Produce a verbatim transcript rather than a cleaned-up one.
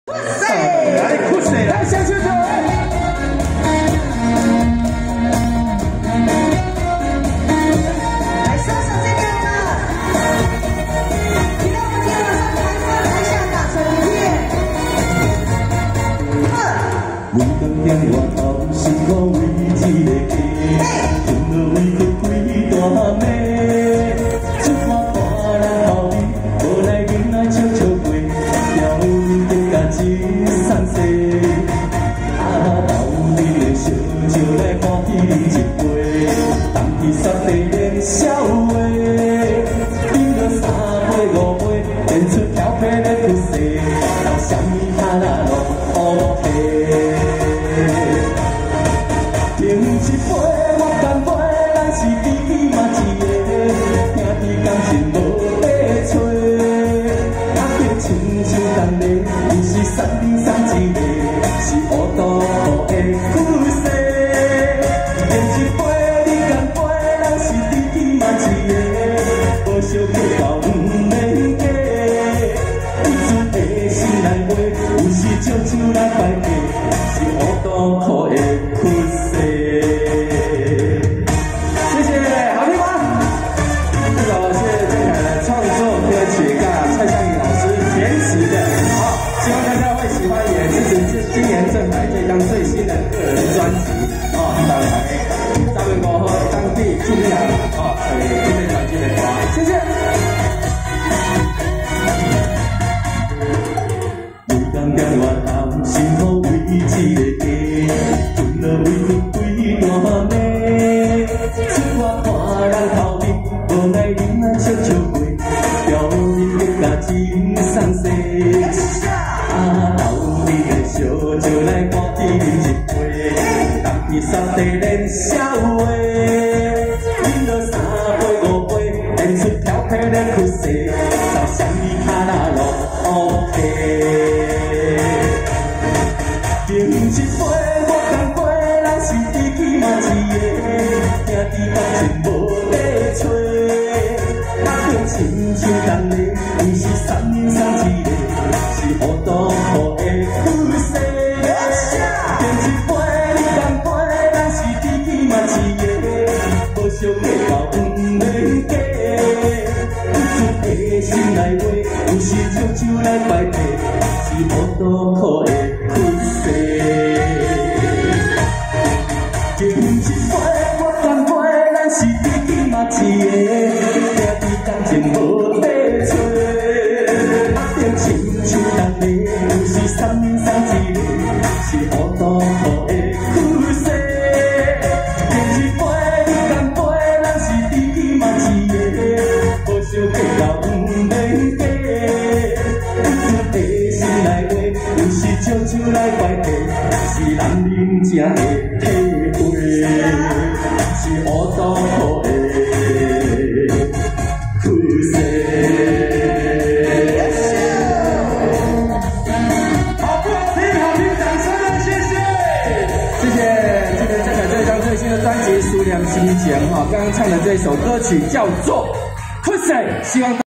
来酷谁来下去走。 来说说这边的，今天我们今天晚上台湾台下打成一片。 每当电话头是我为一个家，存落为去几大暝，出看看人后面，无奈囡仔笑笑过，条日甲真送细。啊，斗阵的烧酒来欢喜饮一杯，当去雪地连笑话，饮了三杯五杯，变出调皮的出世，到什么哈啦拢 OK。 饮一杯，我干杯，咱是知己嘛一个，兄弟感情无白找。啊，叫亲像等下，有时三人送一个，是乌道好的故事。饮一杯，你干杯，咱是知己嘛一个，无相计较不免假。有阵的心内话，有时借酒来摆架，是乌道好的故事。 今年正台这张最新的个人专辑啊，当然咱们过后当地尽量啊，可以这边传进来发，谢谢。每当电话头，心好为一个家，存了为几大暝，出我看人头面，无奈囡仔笑笑过，表面的甲真送细。 啊，斗阵的烧酒来欢喜饮一杯，当去雪地连笑话，饮了三杯五杯，变出调皮的出世，到什么哈啦拢 OK。饮一杯，我干杯，咱是知己嘛一个，兄弟感情无白找。啊，叫亲像等下，有时三人送一个。 是乌道好的故事，饮一杯，你干杯，咱是知己嘛一个，无相计较不免假。有阵的心内话，有时借酒来摆架，是乌道好的故事。饮一杯，我干杯，咱是知己嘛一个，兄弟感情无白找。 像等下，有时三人送一个，是乌道好的故事。饮一杯，你干杯，咱是知己嘛一个，无相计较不免假。有阵的心内话，有时借酒来摆架，是男人正的体会，是乌道好的故事。 专辑《数量心情》哈，刚刚唱的这首歌曲叫做《酷水》，希望。